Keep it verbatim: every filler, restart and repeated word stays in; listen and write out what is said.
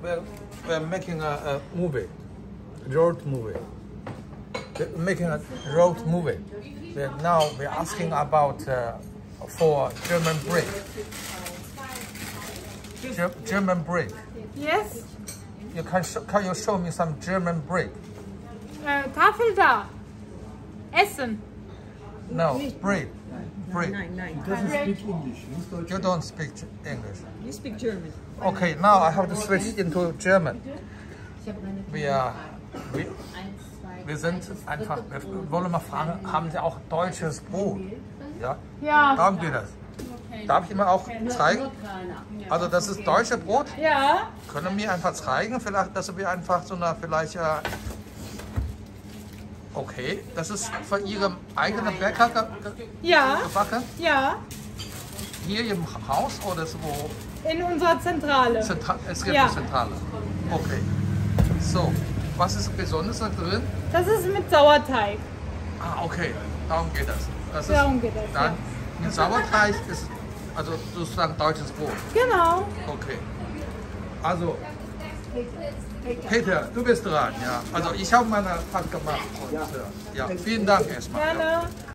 we're, we're making a, a movie, road movie. We're making a road movie. We're now we're asking about uh, for German break. Ger German break. Yes. You can sh can you show me some German break? Äh, Tafel da. Essen. No, break. Break. Nein, nein. Doesn't speak English. Nicht Deutsch. You don't speak English. You speak German. Okay, now I have to switch into German. Wir, wir, wir sind einfach, wir wollen mal fragen, haben Sie auch deutsches Brot? Ja? Ja. Darum geht das. Darf ich Ihnen auch zeigen? Also das ist deutsches Brot. Ja. Können Sie mir einfach zeigen, vielleicht, dass wir einfach so eine, vielleicht, ja, okay, das ist von Ihrem eigenen Bäcker ge ge Ja. gebacken? Ja. Hier im Haus oder so? In unserer Zentrale. Zentra es gibt Ja. eine Zentrale. Okay. So, was ist besonders da drin? Das ist mit Sauerteig. Ah, okay. Darum geht das. Das Darum ist, geht das, dann ja. mit Sauerteig ist also sozusagen deutsches Brot. Genau. Okay. Also, Peter, du bist dran, ja. Also ich habe meine Part gemacht. Und, ja, vielen Dank erstmal. Ja. Gerne.